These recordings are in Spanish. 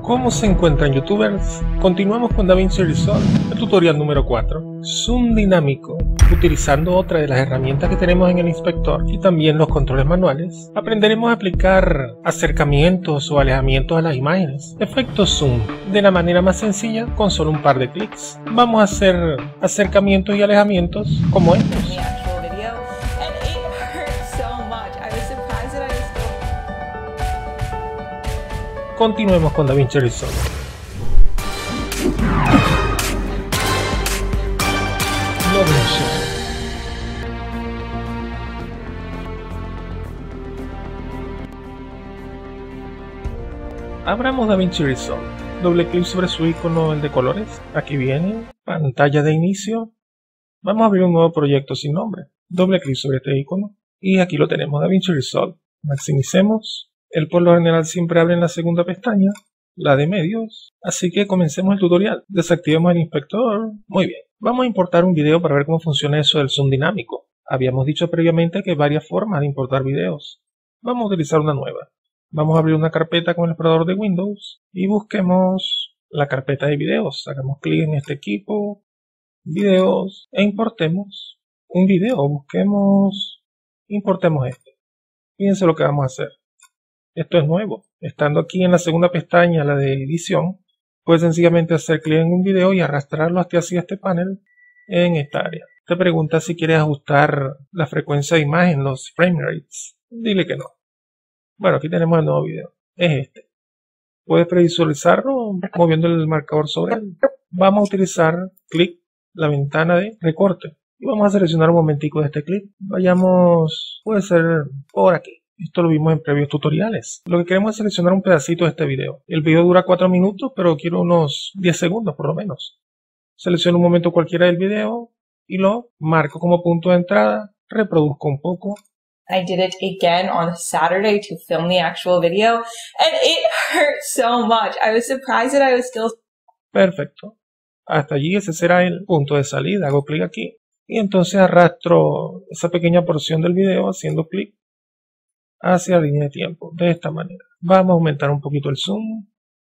¿Cómo se encuentran, youtubers? Continuamos con DaVinci Resolve, el tutorial número 4. Zoom dinámico. Utilizando otra de las herramientas que tenemos en el inspector y también los controles manuales, aprenderemos a aplicar acercamientos o alejamientos a las imágenes, efectos zoom, de la manera más sencilla con solo un par de clics. Vamos a hacer acercamientos y alejamientos como estos. Continuemos con DaVinci Resolve. No funciona. Abramos DaVinci Resolve. Doble clic sobre su icono, el de colores. Aquí viene, pantalla de inicio. Vamos a abrir un nuevo proyecto sin nombre. Doble clic sobre este icono. Y aquí lo tenemos, DaVinci Resolve. Maximicemos. Él por lo general siempre abre en la segunda pestaña, la de medios, así que comencemos el tutorial. Desactivemos el inspector. Muy bien. Vamos a importar un video para ver cómo funciona eso del zoom dinámico. Habíamos dicho previamente que hay varias formas de importar videos. Vamos a utilizar una nueva. Vamos a abrir una carpeta con el explorador de Windows y busquemos la carpeta de videos. Hagamos clic en este equipo, videos, e importemos un video. Importemos este. Fíjense lo que vamos a hacer. Esto es nuevo. Estando aquí en la segunda pestaña, la de edición, puedes sencillamente hacer clic en un video y arrastrarlo hasta hacia este panel en esta área. Te pregunta si quieres ajustar la frecuencia de imagen, los frame rates. Dile que no. Bueno, aquí tenemos el nuevo video. Es este. Puedes previsualizarlo moviendo el marcador sobre él. Vamos a utilizar clic, la ventana de recorte. Y vamos a seleccionar un momentico de este clip. Vayamos, puede ser por aquí. Esto lo vimos en previos tutoriales. Lo que queremos es seleccionar un pedacito de este video. El video dura 4 minutos, pero quiero unos 10 segundos por lo menos. Selecciono un momento cualquiera del video y lo marco como punto de entrada. Reproduzco un poco. I did it again on Saturday to film the actual video, and it hurt so much. I was surprised that I was still... Perfecto. Hasta allí ese será el punto de salida. Hago clic aquí y entonces arrastro esa pequeña porción del video haciendo clic hacia la línea de tiempo, de esta manera. Vamos a aumentar un poquito el zoom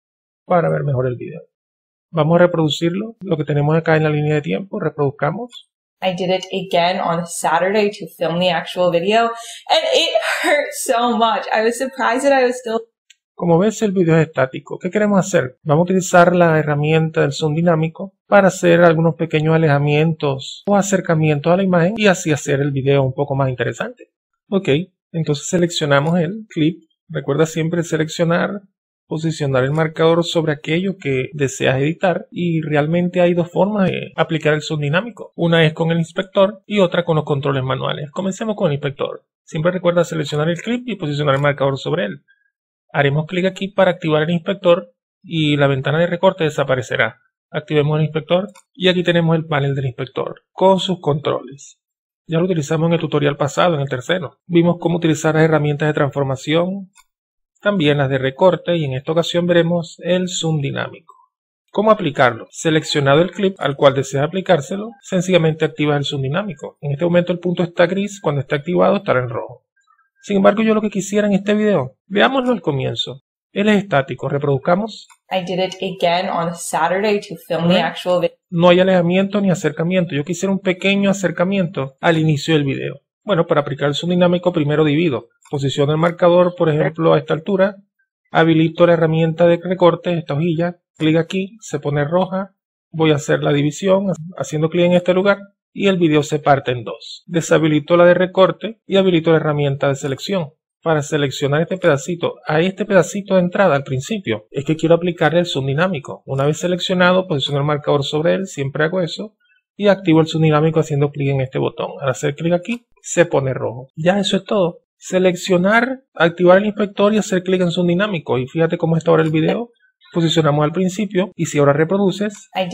para ver mejor el video. Vamos a reproducirlo, lo que tenemos acá en la línea de tiempo, reproduzcamos. I did it again on Saturday to film the actual video, and it hurt so much. I was surprised that I was still... Como ves, el video es estático. ¿Qué queremos hacer? Vamos a utilizar la herramienta del zoom dinámico para hacer algunos pequeños alejamientos o acercamientos a la imagen y así hacer el video un poco más interesante. Ok. Entonces seleccionamos el clip. Recuerda siempre seleccionar, posicionar el marcador sobre aquello que deseas editar y realmente hay dos formas de aplicar el zoom dinámico. Una es con el inspector y otra con los controles manuales. Comencemos con el inspector. Siempre recuerda seleccionar el clip y posicionar el marcador sobre él. Haremos clic aquí para activar el inspector y la ventana de recorte desaparecerá. Activemos el inspector y aquí tenemos el panel del inspector con sus controles. Ya lo utilizamos en el tutorial pasado, en el tercero. Vimos cómo utilizar las herramientas de transformación, también las de recorte y en esta ocasión veremos el zoom dinámico. ¿Cómo aplicarlo? Seleccionado el clip al cual deseas aplicárselo, sencillamente activas el zoom dinámico. En este momento el punto está gris, cuando está activado estará en rojo. Sin embargo, yo lo que quisiera en este video, veámoslo al comienzo. Él es estático, reproduzcamos. I did it again on Saturday to film the actual video. No hay alejamiento ni acercamiento. Yo quisiera un pequeño acercamiento al inicio del video. Bueno, para aplicar el zoom dinámico primero divido. Posiciono el marcador, por ejemplo, a esta altura. Habilito la herramienta de recorte, esta hojilla. Clic aquí, se pone roja. Voy a hacer la división haciendo clic en este lugar y el video se parte en dos. Deshabilito la de recorte y habilito la herramienta de selección. Para seleccionar este pedacito, a este pedacito de entrada al principio, es que quiero aplicarle el zoom dinámico. Una vez seleccionado, posiciono el marcador sobre él, siempre hago eso, y activo el zoom dinámico haciendo clic en este botón. Al hacer clic aquí, se pone rojo. Ya eso es todo. Seleccionar, activar el inspector y hacer clic en zoom dinámico. Y fíjate cómo está ahora el video. Posicionamos al principio y si ahora reproduces, hay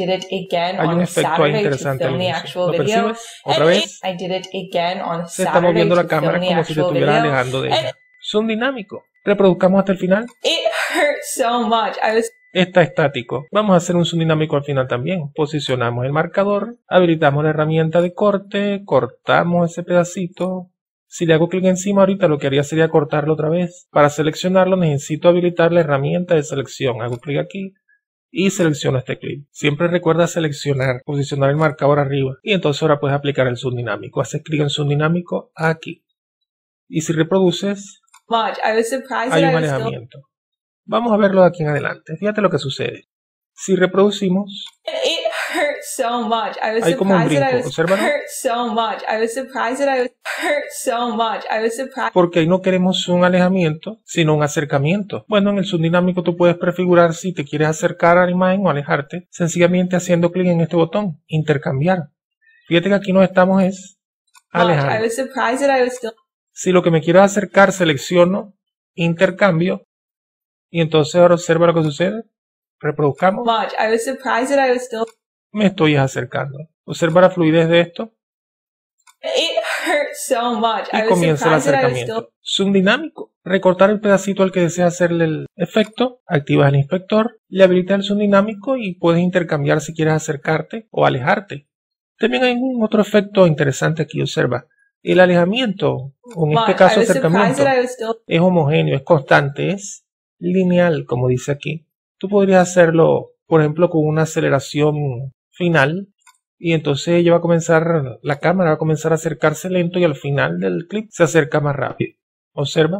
un efecto ahí interesante al inicio. ¿Lo percibes? Otra vez, se está moviendo la cámara como si te estuvieras alejando de ella. Zoom dinámico. Reproduzcamos hasta el final. Está estático. Vamos a hacer un zoom dinámico al final también. Posicionamos el marcador, habilitamos la herramienta de corte, cortamos ese pedacito, Si le hago clic encima ahorita, lo que haría sería cortarlo otra vez. Para seleccionarlo necesito habilitar la herramienta de selección. Hago clic aquí y selecciono este clip. Siempre recuerda seleccionar, posicionar el marcador arriba. Y entonces ahora puedes aplicar el zoom dinámico. Haces clic en zoom dinámico aquí. Y si reproduces, hay un alejamiento. Vamos a verlo de aquí en adelante. Fíjate lo que sucede. Si reproducimos, hay como un brinco. Obsérvalo. Porque ahí no queremos un alejamiento, sino un acercamiento. Bueno, en el zoom dinámico tú puedes prefigurar si te quieres acercar a la imagen o alejarte, sencillamente haciendo clic en este botón, intercambiar. Fíjate que aquí nos estamos alejando. Si lo que me quiero acercar, selecciono intercambio. Y entonces ahora observa lo que sucede. Reproduzcamos. Me estoy acercando. Observa la fluidez de esto. Y comienza el acercamiento. Zoom dinámico. Recortar el pedacito al que deseas hacerle el efecto. Activas el inspector. Le habilitas el zoom dinámico y puedes intercambiar si quieres acercarte o alejarte. También hay un otro efecto interesante aquí. Observa. El alejamiento, o en este caso acercamiento, es homogéneo, es constante, es lineal, como dice aquí. Tú podrías hacerlo, por ejemplo, con una aceleración final y entonces ella va a comenzar, la cámara va a comenzar a acercarse lento y al final del clip se acerca más rápido. Observa.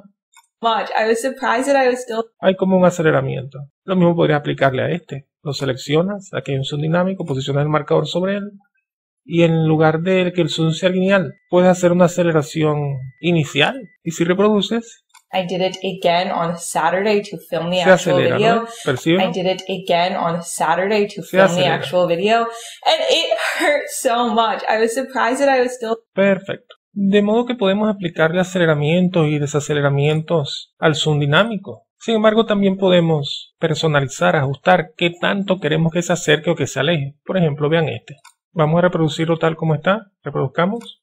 Hay como un aceleramiento. Lo mismo podrías aplicarle a este. Lo seleccionas, aquí hay un zoom dinámico, posicionas el marcador sobre él. Y en lugar de que el zoom sea lineal, puedes hacer una aceleración inicial. Y si reproduces, I did it again on Saturday to film the se actual acelera, video. ¿no? ¿Percibe? I did it again on Saturday to film the actual video. And it hurt so much. I was surprised that I was still... Perfecto. De modo que podemos aplicarle aceleramientos y desaceleramientos al zoom dinámico. Sin embargo, también podemos personalizar, ajustar qué tanto queremos que se acerque o que se aleje. Por ejemplo, vean este. Vamos a reproducirlo tal como está. Reproduzcamos.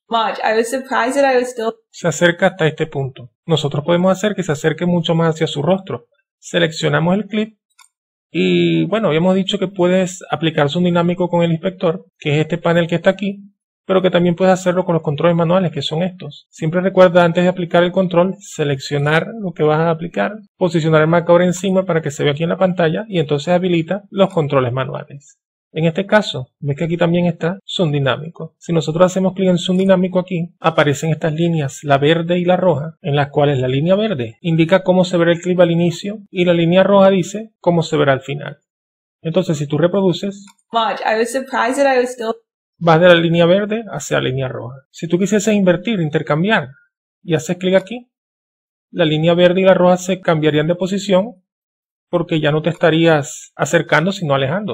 Se acerca hasta este punto. Nosotros podemos hacer que se acerque mucho más hacia su rostro. Seleccionamos el clip. Y bueno, habíamos dicho que puedes aplicar zoom dinámico con el inspector, que es este panel que está aquí. Pero que también puedes hacerlo con los controles manuales, que son estos. Siempre recuerda antes de aplicar el control, seleccionar lo que vas a aplicar, posicionar el marcador encima para que se vea aquí en la pantalla y entonces habilita los controles manuales. En este caso, ves que aquí también está zoom dinámico. Si nosotros hacemos clic en zoom dinámico aquí, aparecen estas líneas, la verde y la roja, en las cuales la línea verde indica cómo se verá el clip al inicio y la línea roja dice cómo se verá al final. Entonces, si tú reproduces, vas de la línea verde hacia la línea roja. Si tú quisieses invertir, intercambiar, y haces clic aquí, la línea verde y la roja se cambiarían de posición porque ya no te estarías acercando sino alejando.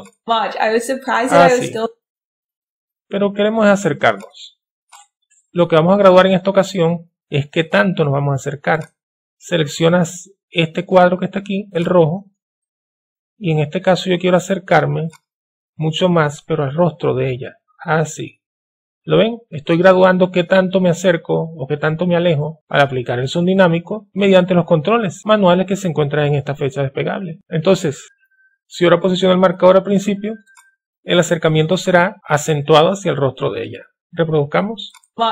Pero queremos acercarnos. Lo que vamos a graduar en esta ocasión es qué tanto nos vamos a acercar. Seleccionas este cuadro que está aquí, el rojo, y en este caso yo quiero acercarme mucho más, pero al rostro de ella. Así. ¿Lo ven? Estoy graduando qué tanto me acerco o qué tanto me alejo al aplicar el zoom dinámico mediante los controles manuales que se encuentran en esta flecha desplegable. Entonces, si ahora posiciono el marcador al principio, el acercamiento será acentuado hacia el rostro de ella. Reproduzcamos.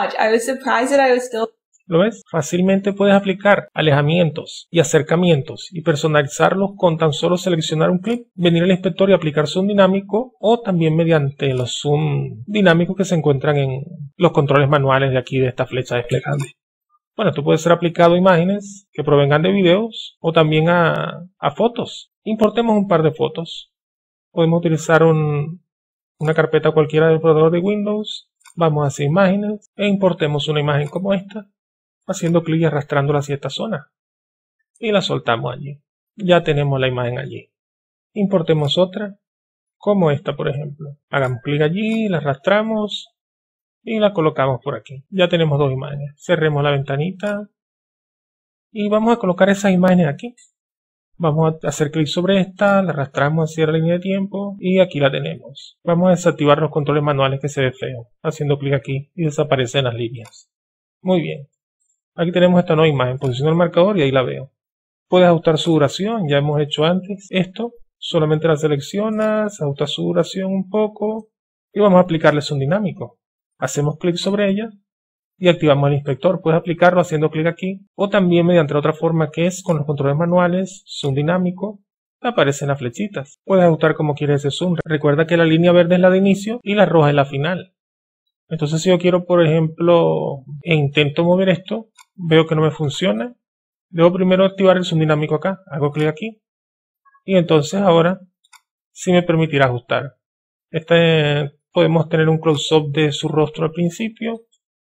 ¿Lo ves? Fácilmente puedes aplicar alejamientos y acercamientos y personalizarlos con tan solo seleccionar un clip, venir al inspector y aplicar zoom dinámico o también mediante los zoom dinámicos que se encuentran en los controles manuales de aquí de esta flecha desplegable. Bueno, esto puede ser aplicado a imágenes que provengan de videos o también a fotos. Importemos un par de fotos. Podemos utilizar una carpeta cualquiera del explorador de Windows. Vamos hacia imágenes e importemos una imagen como esta, haciendo clic y arrastrándola hacia esta zona. Y la soltamos allí. Ya tenemos la imagen allí. Importemos otra, como esta por ejemplo. Hagamos clic allí, la arrastramos y la colocamos por aquí. Ya tenemos dos imágenes. Cerremos la ventanita y vamos a colocar esas imágenes aquí. Vamos a hacer clic sobre esta, la arrastramos hacia la línea de tiempo y aquí la tenemos. Vamos a desactivar los controles manuales que se ve feo, haciendo clic aquí y desaparecen las líneas. Muy bien. Aquí tenemos esta nueva imagen, posiciono el marcador y ahí la veo. Puedes ajustar su duración, ya hemos hecho antes esto. Solamente la seleccionas, ajustas su duración un poco y vamos a aplicarle zoom dinámico. Hacemos clic sobre ella y activamos el inspector. Puedes aplicarlo haciendo clic aquí o también mediante otra forma que es con los controles manuales, zoom dinámico, te aparecen las flechitas. Puedes ajustar como quieres ese zoom. Recuerda que la línea verde es la de inicio y la roja es la final. Entonces si yo quiero, por ejemplo, e intento mover esto, veo que no me funciona. Debo primero activar el zoom dinámico acá. Hago clic aquí y entonces ahora sí me permitirá ajustar. Podemos tener un close-up de su rostro al principio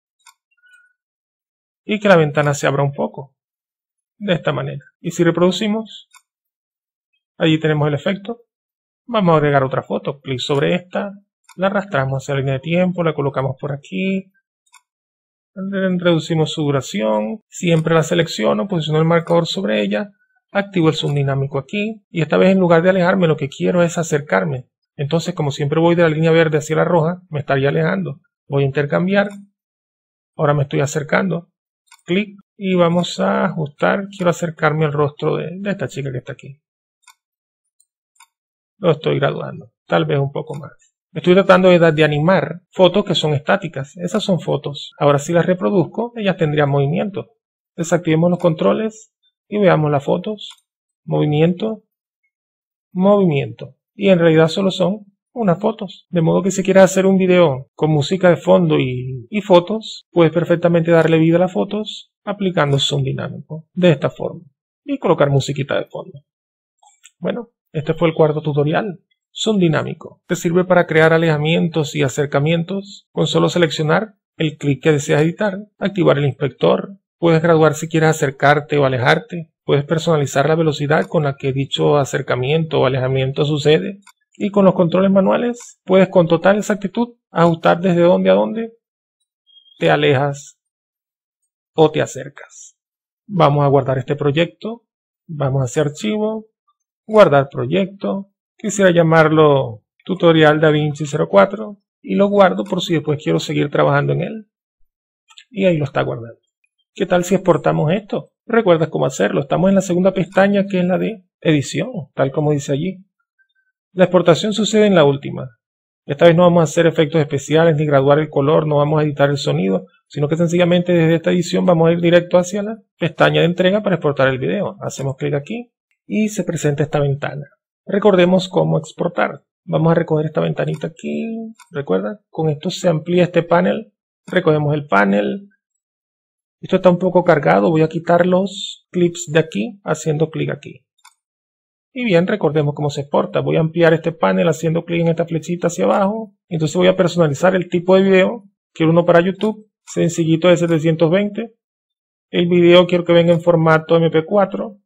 y que la ventana se abra un poco de esta manera. Y si reproducimos, allí tenemos el efecto. Vamos a agregar otra foto. Clic sobre esta, la arrastramos hacia la línea de tiempo, la colocamos por aquí, reducimos su duración, siempre la selecciono, posiciono el marcador sobre ella, activo el zoom dinámico aquí y esta vez en lugar de alejarme lo que quiero es acercarme. Entonces como siempre voy de la línea verde hacia la roja, me estaría alejando. Voy a intercambiar, ahora me estoy acercando, clic y vamos a ajustar. Quiero acercarme al rostro de esta chica que está aquí. Lo estoy graduando, tal vez un poco más. Estoy tratando de animar fotos que son estáticas. Esas son fotos. Ahora si las reproduzco, ellas tendrían movimiento. Desactivemos los controles y veamos las fotos. Movimiento, movimiento. Y en realidad solo son unas fotos. De modo que si quieres hacer un video con música de fondo y fotos, puedes perfectamente darle vida a las fotos aplicando zoom dinámico de esta forma. Y colocar musiquita de fondo. Bueno, este fue el cuarto tutorial. Zoom dinámico. Te sirve para crear alejamientos y acercamientos con solo seleccionar el clic que deseas editar, activar el inspector. Puedes graduar si quieres acercarte o alejarte. Puedes personalizar la velocidad con la que dicho acercamiento o alejamiento sucede. Y con los controles manuales puedes con total exactitud ajustar desde dónde a dónde te alejas o te acercas. Vamos a guardar este proyecto. Vamos hacia archivo, guardar proyecto. Quisiera llamarlo tutorial DaVinci 04 y lo guardo por si después quiero seguir trabajando en él. Y ahí lo está guardando. ¿Qué tal si exportamos esto? ¿Recuerdas cómo hacerlo? Estamos en la segunda pestaña que es la de edición, tal como dice allí. La exportación sucede en la última. Esta vez no vamos a hacer efectos especiales ni graduar el color, no vamos a editar el sonido, sino que sencillamente desde esta edición vamos a ir directo hacia la pestaña de entrega para exportar el video. Hacemos clic aquí y se presenta esta ventana. Recordemos cómo exportar. Vamos a recoger esta ventanita aquí. ¿Recuerda? Con esto se amplía este panel. Recogemos el panel. Esto está un poco cargado. Voy a quitar los clips de aquí haciendo clic aquí. Y bien, recordemos cómo se exporta. Voy a ampliar este panel haciendo clic en esta flechita hacia abajo. Entonces voy a personalizar el tipo de video. Quiero uno para YouTube. Sencillito de 720. El video quiero que venga en formato MP4.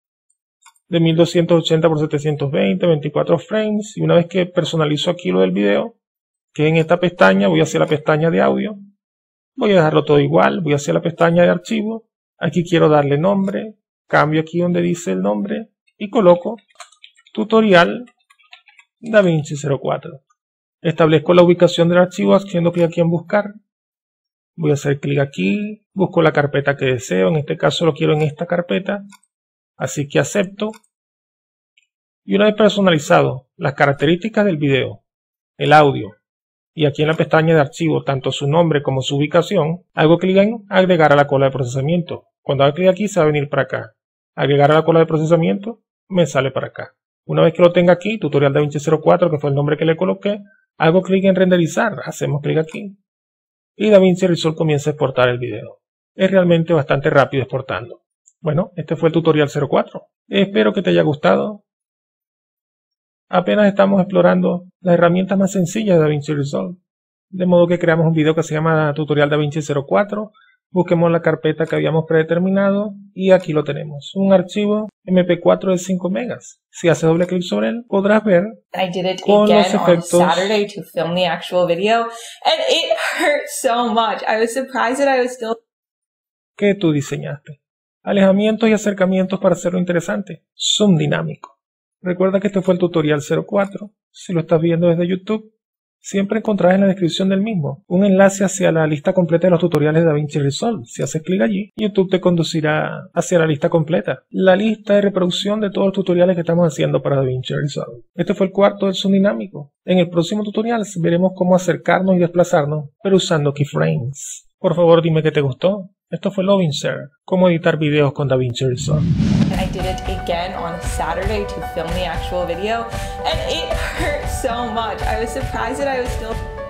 De 1280 por 720, 24 frames. Y una vez que personalizo aquí lo del video, que en esta pestaña, voy hacia la pestaña de audio. Voy a dejarlo todo igual. Voy hacia la pestaña de archivo. Aquí quiero darle nombre. Cambio aquí donde dice el nombre. Y coloco tutorial DaVinci 04. Establezco la ubicación del archivo haciendo clic aquí en buscar. Voy a hacer clic aquí. Busco la carpeta que deseo. En este caso lo quiero en esta carpeta. Así que acepto. Y una vez personalizado las características del video, el audio y aquí en la pestaña de archivo tanto su nombre como su ubicación, hago clic en agregar a la cola de procesamiento. Cuando hago clic aquí se va a venir para acá. Agregar a la cola de procesamiento me sale para acá. Una vez que lo tenga aquí, tutorial DaVinci 04, que fue el nombre que le coloqué, hago clic en renderizar. Hacemos clic aquí. Y DaVinci Resolve comienza a exportar el video. Es realmente bastante rápido exportando. Bueno, este fue el tutorial 04. Espero que te haya gustado. Apenas estamos explorando las herramientas más sencillas de DaVinci Resolve. De modo que creamos un video que se llama tutorial DaVinci 04. Busquemos la carpeta que habíamos predeterminado y aquí lo tenemos. Un archivo MP4 de 5 megas. Si haces doble clic sobre él, podrás ver con los efectos que tú diseñaste. Alejamientos y acercamientos para hacerlo interesante. Zoom dinámico. Recuerda que este fue el tutorial 04. Si lo estás viendo desde YouTube, siempre encontrarás en la descripción del mismo un enlace hacia la lista completa de los tutoriales de DaVinci Resolve. Si haces clic allí, YouTube te conducirá hacia la lista completa. La lista de reproducción de todos los tutoriales que estamos haciendo para DaVinci Resolve. Este fue el cuarto del zoom dinámico. En el próximo tutorial veremos cómo acercarnos y desplazarnos, pero usando keyframes. Por favor, dime que te gustó. Esto fue Lovinser, cómo editar videos con DaVinci Resolve. I did it again on Saturday to film the actual video, and it hurt so much. I was surprised that I was still